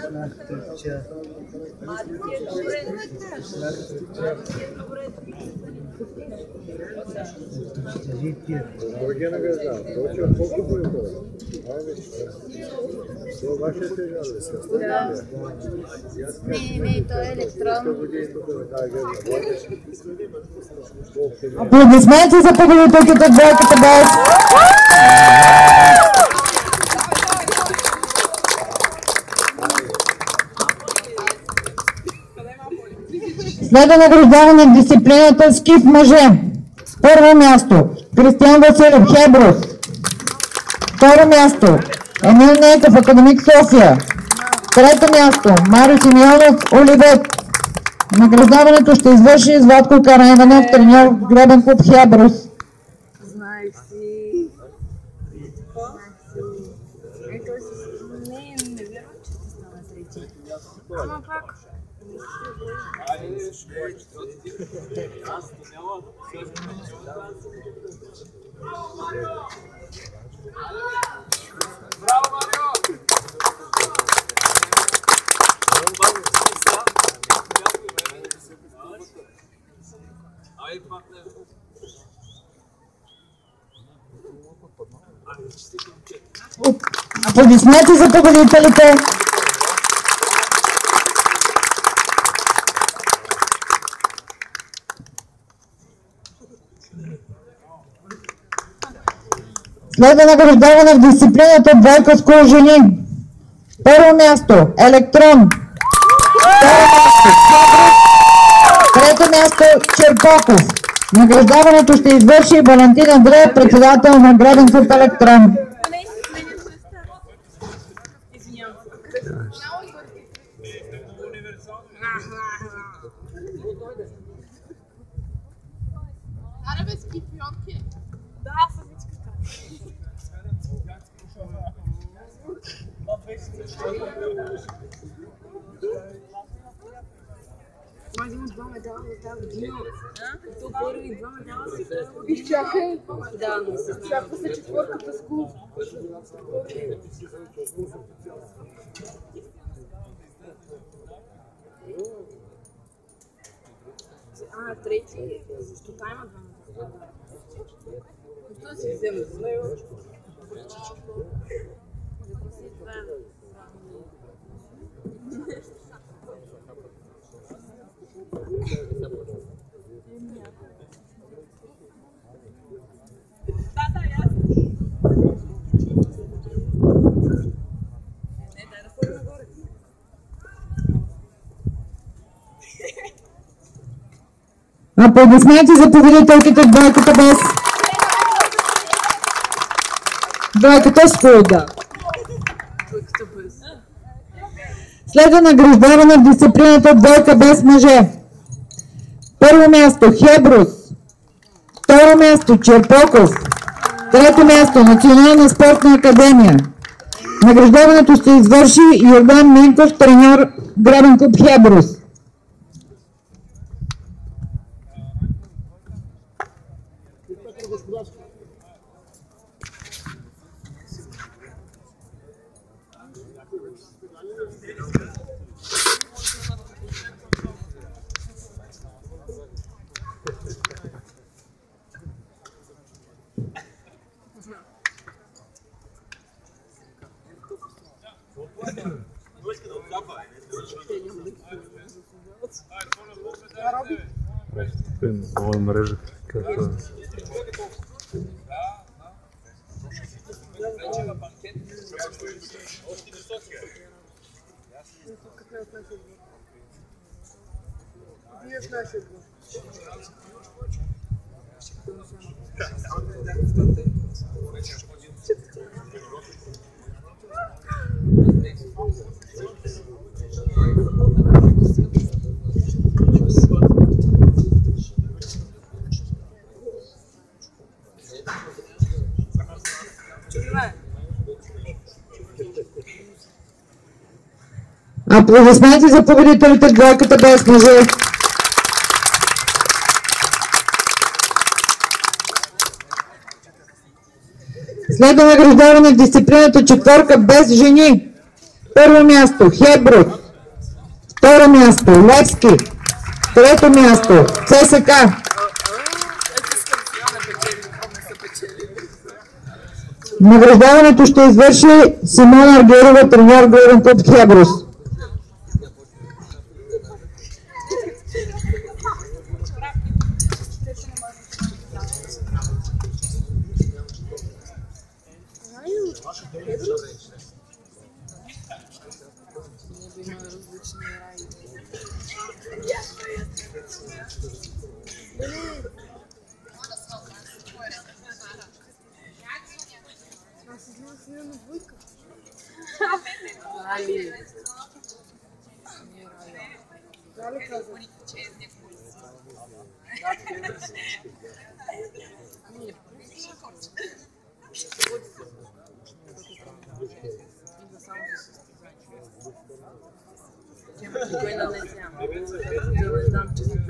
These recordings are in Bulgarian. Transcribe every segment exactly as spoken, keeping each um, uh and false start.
Не, не, то е електронно. Аплодисменти за победителките двойката без. Следва награждаване в дисциплината скиф мъже. Първо място Кристиан Василев, Хеброс. Второ място Емил Нейков, Академик София. Трето място Марио Симеонов, Оливет. Награждаването ще извърши Златко Карайванов, треньор в Гребен клуб Хеброс. Знаех си. Ето си. Не, не вярвам, че ще стана трети. Ама пак. Браво, Марио! Аплодисменти за победителите. Следва награждаване в дисциплината двойка скул жени. Първо място Електрон. Трето място Черпоков. Награждаването ще извърши Валентин Андреев, председател на Гребен клуб Електрон. Арабески пионки. Да, съвичката. Май има два медала за тази година. То първи два медала за тази година. Изчакай. Да, но се изчаква се четвърката с клуб. А, трети, защо та има два медала? Защо си взема с него? Аплодисменти за победителките в двойката без. Двойката с фулда. Следва награждаване в дисциплината двойка без мъже. Първо място Хеброс. Второ място Черпоков. Трето място Национална спортна академия. Награждаването ще извърши Йордан Минков, треньор Гребен клуб Хеброс. Нова мрежа. Аплодисменти за победителите в двойката без мъже. Следва награждаване в дисциплината четворка без жени. Първо място Хеброс. Второ място Левски. Трето място ЦСК. Награждаването ще извърши Симона Аргерова, треньор главен клуб Хеброс. Али. Али каза. Кой на не знам, че си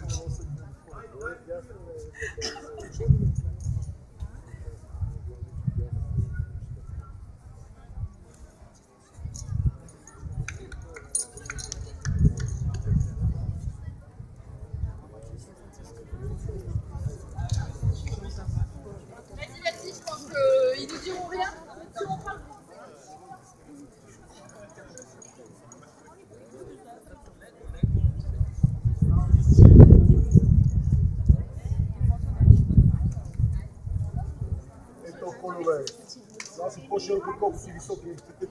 Ils ne diront rien si on parle. Ето колове. Аз съм по-широко, колко си високи.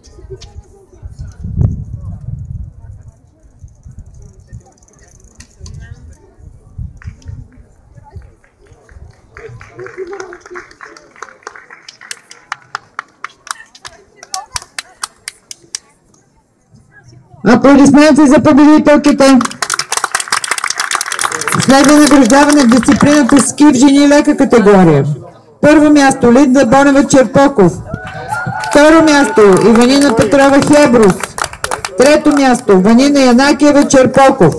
Аплодисменти за победителките. Следва награждаване в дисциплината ски в жени лека категория. Първо място Линда Бонева Черпоков. Второ място Иванина Петрова Хеброс. Трето място Ванина Янакиева Черпоков.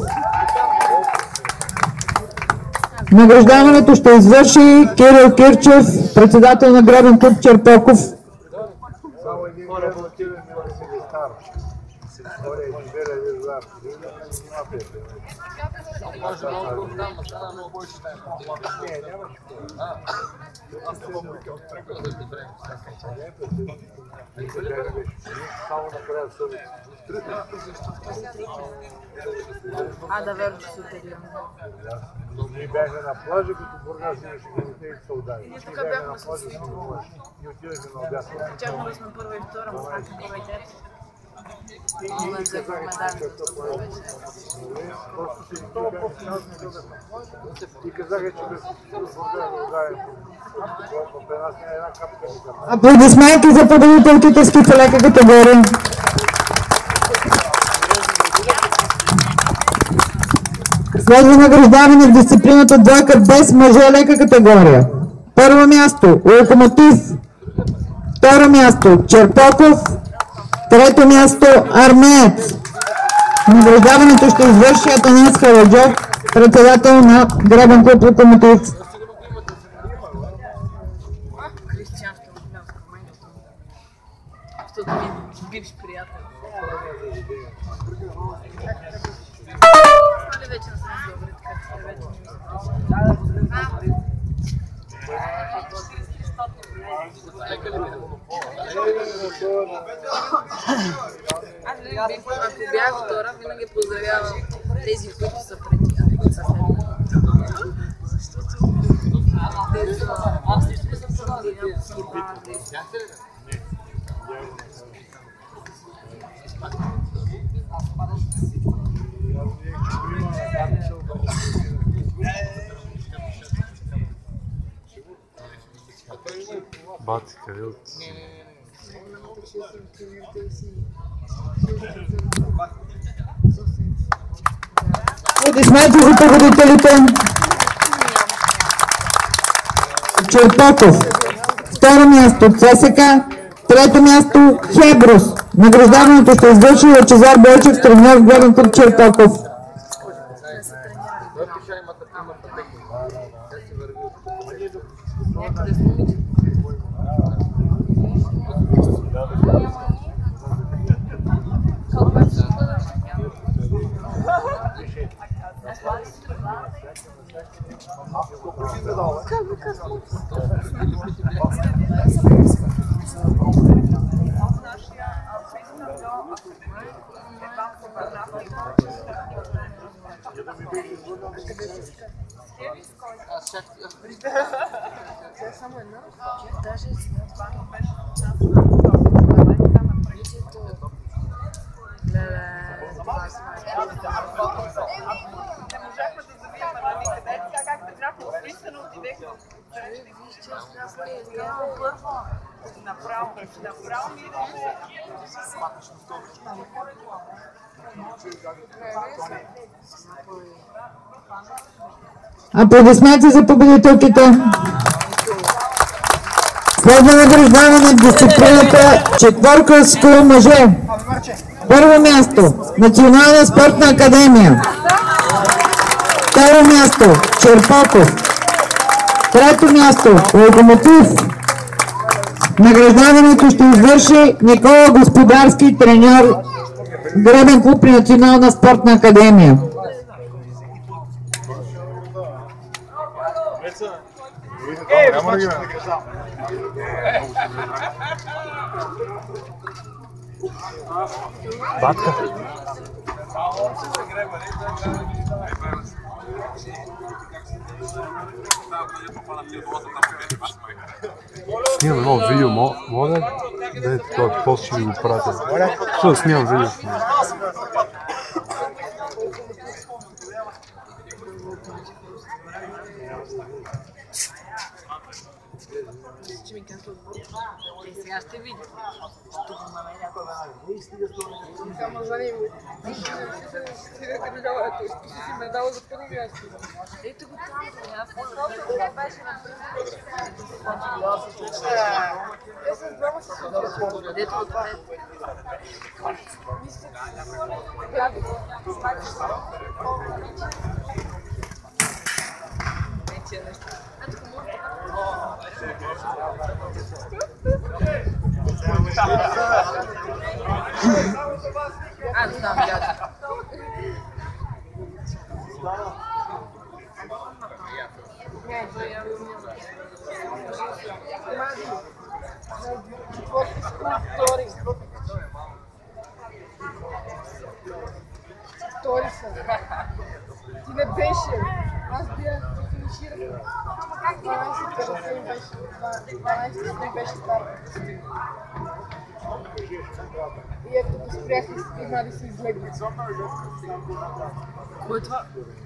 Награждаването ще извърши Кирил Кирчев, председател на гребен клуб Черпоков. Само един работивен секретар. Горе е живеля виждам. Няма пете. Може много там, стана много повече. Не, нямаш какво. Аз не мога да тръгвам да ще време. Само накрая съвет. А, да верно, че се отделям. Ние бяхме на плажа, като Бургас имаше гените и солдари. Ние бяхме на плажа и отидахме на обяд. Чакаме да сме първа и втора, но как първа и трета. Много взехме медали. Просто си това по-финансни дадахме. И казаха, че без Бургас да ударим. При нас не е една капка ни капка. Аплодисменти за победителките ски в лека категория. Следва награждаване в дисциплината двойка без мъже лека категория. Първо място Локомотив. Второ място Черпоков. Трето място Армеец. Награждаването ще извърши Атанас Халаджов, председател на гребен клуб Локомотив. Кристиан ще му гледам в момента. Защото ми е бивш приятел. Нали вече не съм добре, така че вече не ми се Аз винаги, ако бях втора, винаги поздравявам тези, които са преди, а които са след. Защото те са... Аз също не съм съдали, някакво си бавате. Бати, къде от... Аплодисменти за победителите. Черпоков. Второ място ЦСК. Трето място Хеброс. Награждаването ще извърши Лъчезар Бойчев, треньор в главен клуб Черпоков. Само едно. Даже не можахме да забием на никъде. Така както бяха описано, отидехме. Вижте, става първо. Направо, направо ми идваме. Аплодисменти за победителките. Следва награждаване в дисциплината четворка скул мъже. Първо място Национална спортна академия. Второ място Черпоков. Трето място Локомотив. Награждаването ще извърши Никола Господарски, треньор Гребен клуб при Национална спортна академия. Батка. Снимам едно видео, мога да е това пост ще ви го пратя. Що да снимам видео? че ми казва отбор. И сега ще видим. Ще го намеря. Ама за него. Ще да кандидала, той ще си медал за първи място. Ето го там, това беше на Те с двама се случва. Дето отпред. Вече нещо. А, не знам, дядо. Втори са. Ти не беше. Аз бях финиширах. дванайсет петдесет беше. дванайсет беше старт. И ето го спрях и спина да се излегна. Кой е това?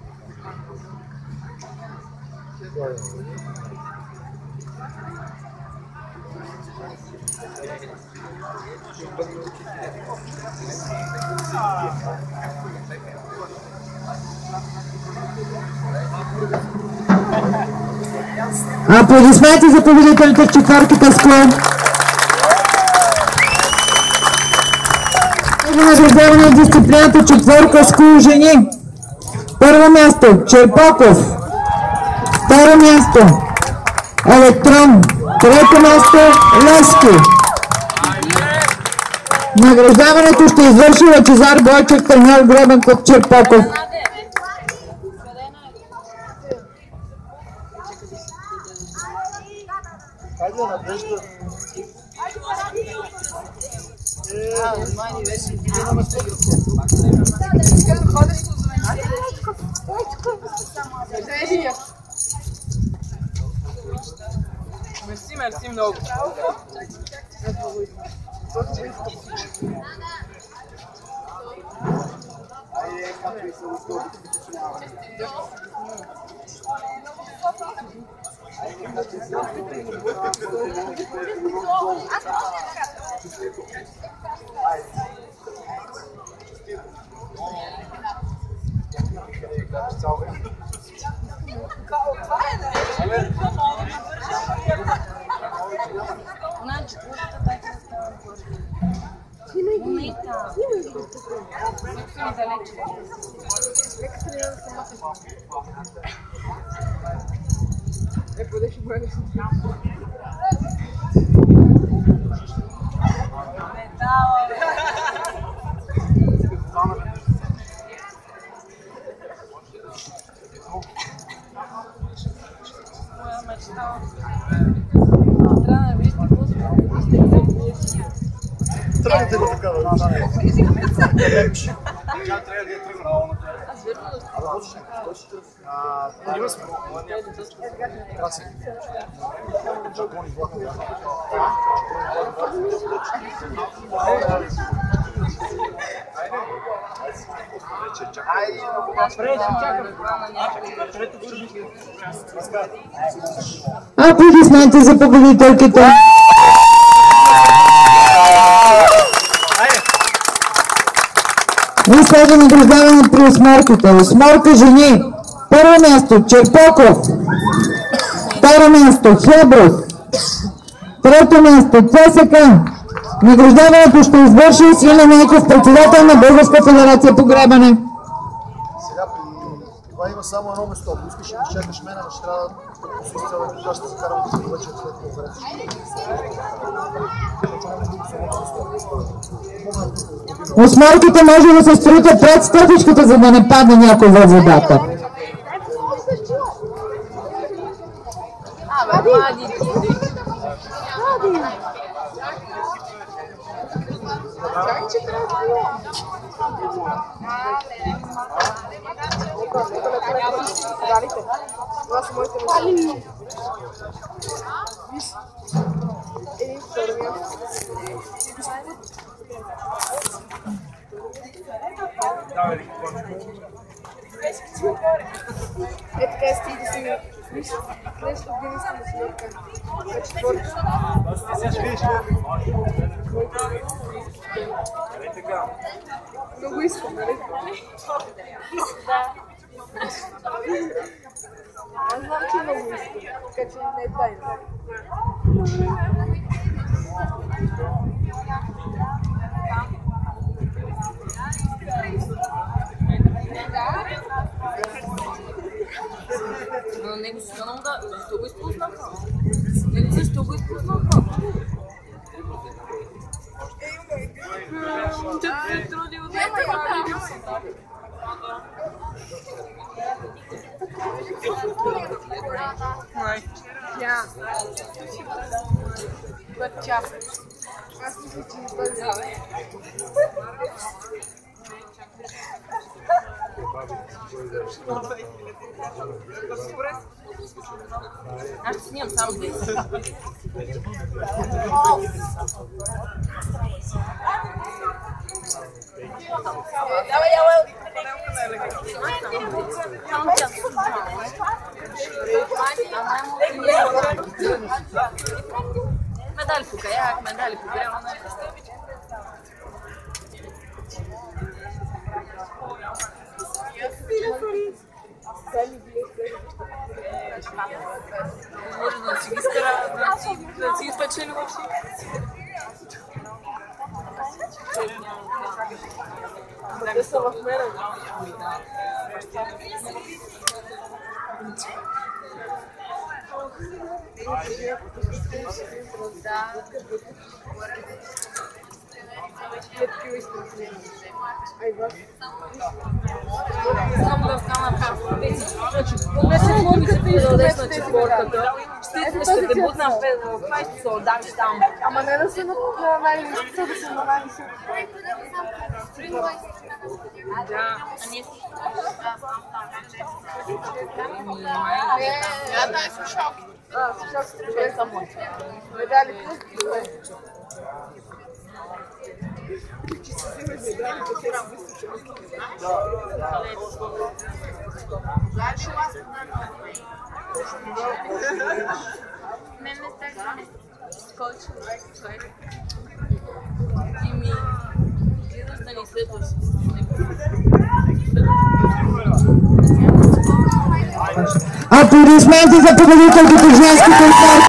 Аплодисменти за победителите в четвърката склон. Награждаване в дисциплината четвърка скул жени. Първо място Черпоков. Второ място Електрон. Трето място Лески. Награждаването ще извърши Лъчезар Бойчев, треньор Гребен клуб Черпоков. Хайде надежда. Мерси, мерси много. Тя трябва да е тръгнала. Аз верно да Работиш ли? Има сме. Краси. Джакони влака. Аплодисменти за победителката. И следва награждаване при осморките. Осморка жени. Първо място Черпоков. Второ място Хеброс. Трето място ЦСК. Награждаването ще извърши Силен Нейков, председател на Българска федерация по гребане. Сега при това има само едно место. Ако искаш да изчакаш мен, ще трябва да се цяло и ще се карам да вече след конференция. Осморките може да се строите пред стъпичката, за да не падне някой във водата. Абе, млади, Това са моите мечти. Виж. Един втория. Е, така сти да си... Виж, нещо ги искам да си лепка. На четвърти. Много искам, нали? Аз знам, че много искам, така че не е тайна. Но него защо много да... Защо го изпуснаха? Него защо го изпуснаха? Ще се труди от това. Тя. Бача. Аз мисля, че не бъде. Аз ще снимам само две. Давай, давай! Медаль по каяк, медали по гребане. Може да си ги скара, да си ги спечели въобще. Те са в мене. Само да стана пак. Вече логиката и да дадеш на четвъртата. Ще те бутна в това и ще се отдавиш там. Ама не да се на най-листица, да се на най-листица. Да. А ние си... Я дай слушалки. А, слушалки, това е само. Медали плюс. Че си взимаш медали, че те си слушалки. Не, не става. Скочи. И ми... Гледаш да ни следваш. Аплодисменти за победителките в женските